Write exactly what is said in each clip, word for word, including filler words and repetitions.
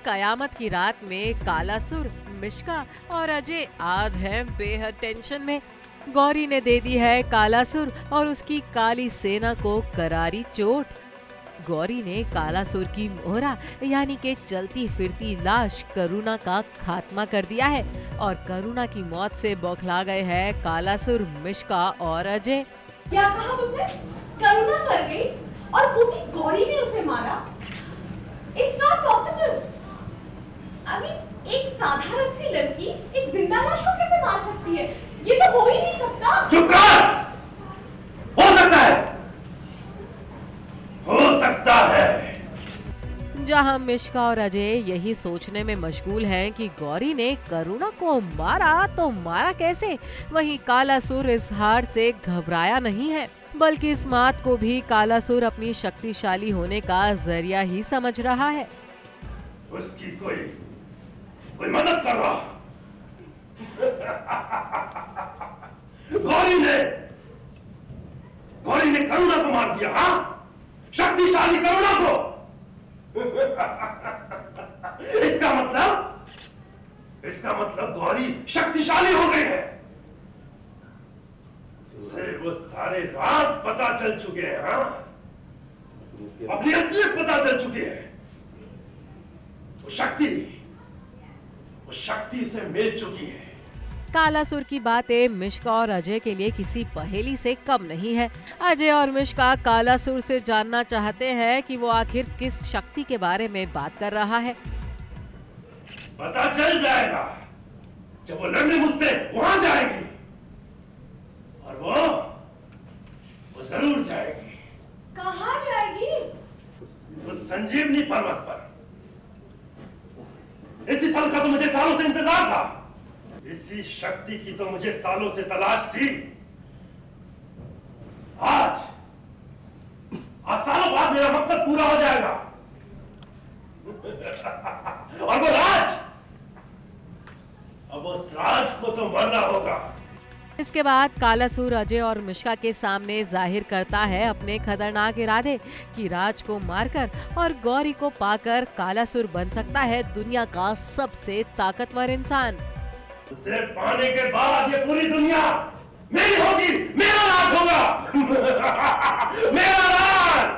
कयामत की रात में कालासुर, मिश्का और अजय आज हैं बेहद टेंशन में। गौरी ने दे दी है कालासुर और उसकी काली सेना को करारी चोट। गौरी ने कालासुर की मोहरा यानी के चलती फिरती लाश करुणा का खात्मा कर दिया है और करुणा की मौत से बौखला गए हैं कालासुर, मिश्का और अजय। क्या कहा तुमने? करुणा मर गई और वो भी गौरी ने उसे मारा? It's not possible. I mean, एक साधारण सी लड़की एक जिंदा लाश को कैसे मार सकती है? ये तो हो ही नहीं सकता। चुप कर! हो सकता है, हो सकता है। जहां मिश्का और अजय यही सोचने में मशगूल हैं कि गौरी ने करुणा को मारा तो मारा कैसे, वहीं कालासुर इस हार से घबराया नहीं है, बल्कि इस बात को भी कालासुर अपनी शक्तिशाली होने का जरिया ही समझ रहा है। उसकी कोई कोई मदद कर रहा। गौरी ने गौरी ने करुणा को मार दिया। हाँ, शक्तिशाली करुणा को। इसका मतलब इसका मतलब गौरी शक्तिशाली हो गई है। उसे वो सारे राज पता चल चुके हैं। हाँ, अपनी असलियत पता चल चुकी है। वो शक्ति वो शक्ति से मिल चुकी है। कालासुर की बातें मिश्का और अजय के लिए किसी पहेली से कम नहीं है। अजय और मिश्का कालासुर से जानना चाहते हैं कि वो आखिर किस शक्ति के बारे में बात कर रहा है। पता चल जाएगा जब वो लड़ने मुझसे वहां जाएगी, और वो वो जरूर जाएगी। कहाँ जाएगी? उस संजीवनी पर्वत पर। इसी पल का तो मुझे सालों से इंतजार था। इसी शक्ति की तो मुझे सालों से तलाश थी। आज आज सालों बाद मेरा मकसद पूरा हो जाएगा। और वो राज, अब उस राज को तो मरना होगा। इसके बाद कालासुर अजय और मिश्का के सामने जाहिर करता है अपने खतरनाक इरादे कि राज को मारकर और गौरी को पाकर कालासुर बन सकता है दुनिया का सबसे ताकतवर इंसान। उसे पाने के बाद ये पूरी दुनिया मेरी होगी, मेरा राज होगा। मेरा राज।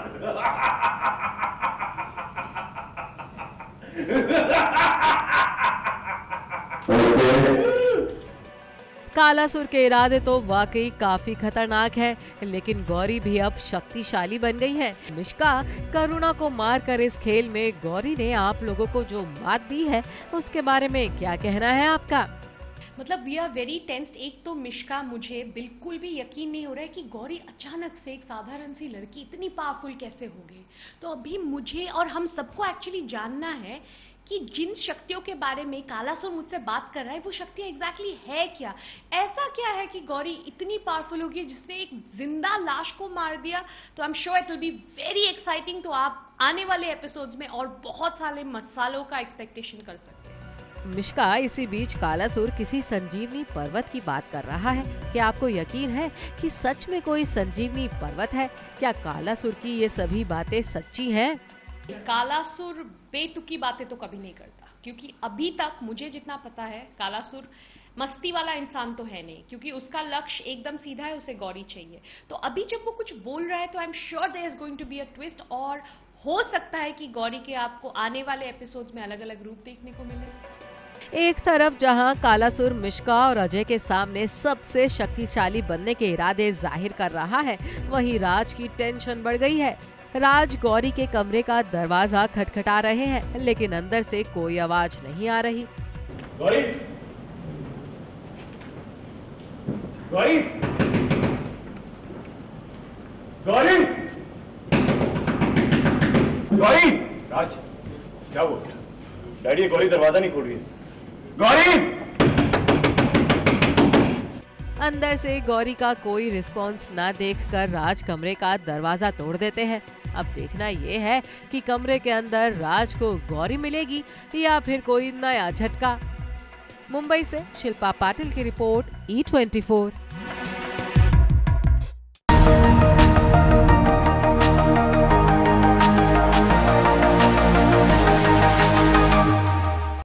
कालासुर के इरादे तो वाकई काफी खतरनाक है, लेकिन गौरी भी अब शक्तिशाली बन गई है। मिश्का, करुणा को मारकर इस खेल में गौरी ने आप लोगों को जो मात दी है उसके बारे में क्या कहना है आपका? मतलब वी आर वेरी टेंस्ड। एक तो मिश्का, मुझे बिल्कुल भी यकीन नहीं हो रहा है कि गौरी अचानक से एक साधारण सी लड़की इतनी पावरफुल कैसे हो गई। तो अभी मुझे और हम सबको एक्चुअली जानना है कि जिन शक्तियों के बारे में कालासुर मुझसे बात कर रहा है वो शक्तियां एग्जैक्टली है क्या। ऐसा क्या है कि गौरी इतनी पावरफुल होगी जिसने एक जिंदा लाश को मार दिया। तो I am sure it will be very exciting. तो आप आने वाले एपिसोड्स में और बहुत सारे मसालों का एक्सपेक्टेशन कर सकते हैं। मिश्का, इसी बीच कालासुर किसी संजीवनी पर्वत की बात कर रहा है। क्या आपको यकीन है कि सच में कोई संजीवनी पर्वत है? क्या कालासुर की ये सभी बातें सच्ची हैं? कालासुर बेतुकी बातें तो कभी नहीं करता, क्योंकि अभी तक मुझे जितना पता है कालासुर मस्ती वाला इंसान तो है नहीं, क्योंकि उसका लक्ष्य एकदम सीधा है, उसे गौरी चाहिए। तो अभी जब वो कुछ बोल रहा है तो I am sure there is going to be a twist, और हो सकता है कि गौरी के आपको आने वाले एपिसोड्स में अलग अलग रूप देखने को मिले। एक तरफ जहां कालासुर मिश्का और अजय के सामने सबसे शक्तिशाली बनने के इरादे जाहिर कर रहा है, वहीं राज की टेंशन बढ़ गई है। राज गौरी के कमरे का दरवाजा खटखटा रहे हैं, लेकिन अंदर से कोई आवाज नहीं आ रही। गौरी, गौरी, गौरी, गौरी। राज, क्या हुआ? डैडी, गौरी दरवाजा नहीं खोल रही है। गौरी! अंदर से गौरी का कोई रिस्पॉन्स ना देखकर राज कमरे का दरवाजा तोड़ देते हैं। अब देखना ये है कि कमरे के अंदर राज को गौरी मिलेगी या फिर कोई नया झटका। मुंबई से शिल्पा पाटिल की रिपोर्ट, ई ट्वेंटी फोर।